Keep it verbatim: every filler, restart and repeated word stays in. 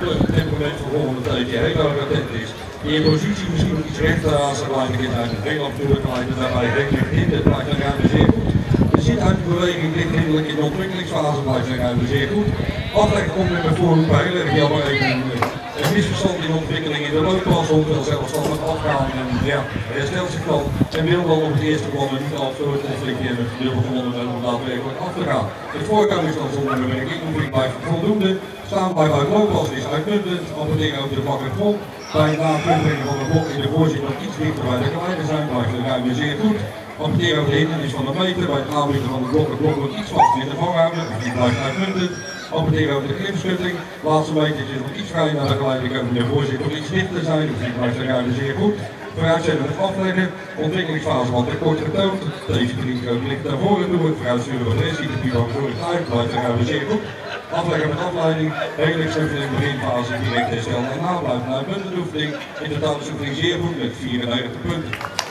plus het temperament van volgende tijd je heel erg attent is. In je positie misschien nog iets rechter aan zijn gelijk in uit de heel natuurlijk gelijk en daarbij redelijk hinder blijft zijn ruimte zeer goed. De zit uit de beweging ligt hinderlijk in de ontwikkelingsfase blijft zijn ruimte zeer goed. Afleggen komt met mijn voorhoek bij heel erg jammer even een misverstand in de ontwikkeling in de looppas, om wil zelfstandig afgaan en ja, herstelt zich dan en wil dan op het eerste plan niet al veel conflicten en het gedeelte gewonnen om daadwerkelijk af te gaan. Het voorkant is dan zonder bewerking, oefening blijft voldoende, staan bij buiten looppas is uitmuntend, apporteren over de makkelijk vol. Bij het napunten van de blok in de voorzit nog iets dichter bij de gelijke zijn, blijft de ruimte zeer goed. Apporteren over de hindernis van de meter, bij het aanbieden van de blok, de blok wordt iets vaster in de vanghouden, die blijft uitmuntend. Apporteren over de gripschutting, laatste metertje nog iets vrij naar de geleiding over de voorzit nog iets dichter zijn, dus die blijft de ruimte zeer goed. Vooruitzetten met afleggen, ontwikkelingsfase van tekort getoond, deze drie grote licht naar voren doen, vooruitsturen van restie, de piemel voor het uit, blijft de ruimte zeer goed. Afleggen met afleiding, redelijk zetten in de beginfase direct herstellen en na blijven naar de puntendoefening. In totaal is de oefening zeer goed met vierennegentig punten.